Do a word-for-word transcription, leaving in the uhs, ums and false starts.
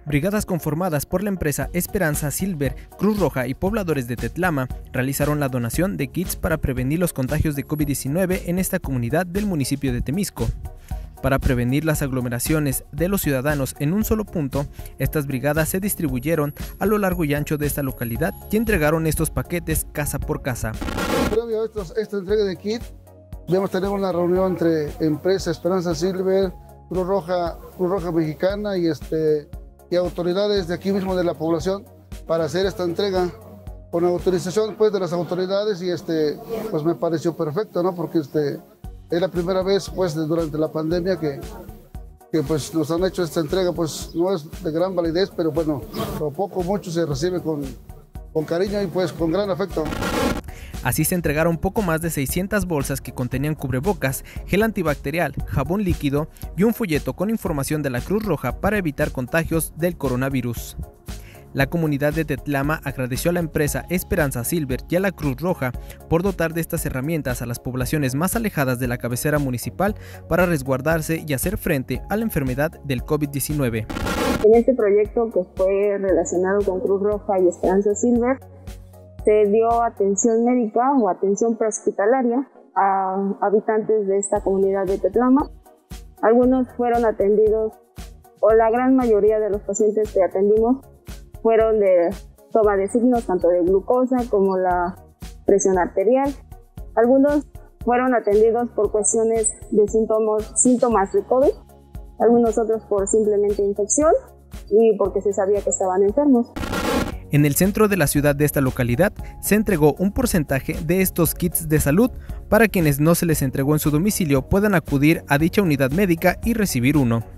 Brigadas conformadas por la empresa Esperanza Silver, Cruz Roja y pobladores de Tetlama realizaron la donación de kits para prevenir los contagios de COVID diecinueve en esta comunidad del municipio de Temisco. Para prevenir las aglomeraciones de los ciudadanos en un solo punto, estas brigadas se distribuyeron a lo largo y ancho de esta localidad y entregaron estos paquetes casa por casa. Previo a estos, esta entrega de kit, debemos tener una reunión entre empresa Esperanza Silver, Cruz Roja, Cruz Roja Mexicana y, este, y autoridades de aquí mismo de la población para hacer esta entrega con autorización pues, de las autoridades y este, pues me pareció perfecto, ¿no? Porque este, es la primera vez pues, durante la pandemia que, que pues, nos han hecho esta entrega, pues no es de gran validez, pero bueno, lo poco mucho se recibe con, con cariño y pues con gran afecto. Así se entregaron poco más de seiscientas bolsas que contenían cubrebocas, gel antibacterial, jabón líquido y un folleto con información de la Cruz Roja para evitar contagios del coronavirus. La comunidad de Tetlama agradeció a la empresa Esperanza Silver y a la Cruz Roja por dotar de estas herramientas a las poblaciones más alejadas de la cabecera municipal para resguardarse y hacer frente a la enfermedad del COVID diecinueve. En este proyecto que fue relacionado con Cruz Roja y Esperanza Silver, se dio atención médica o atención prehospitalaria a habitantes de esta comunidad de Tetlama. Algunos fueron atendidos, o la gran mayoría de los pacientes que atendimos fueron de toma de signos tanto de glucosa como la presión arterial. Algunos fueron atendidos por cuestiones de síntomas, síntomas de COVID, algunos otros por simplemente infección y porque se sabía que estaban enfermos. En el centro de la ciudad de esta localidad se entregó un porcentaje de estos kits de salud para quienes no se les entregó en su domicilio puedan acudir a dicha unidad médica y recibir uno.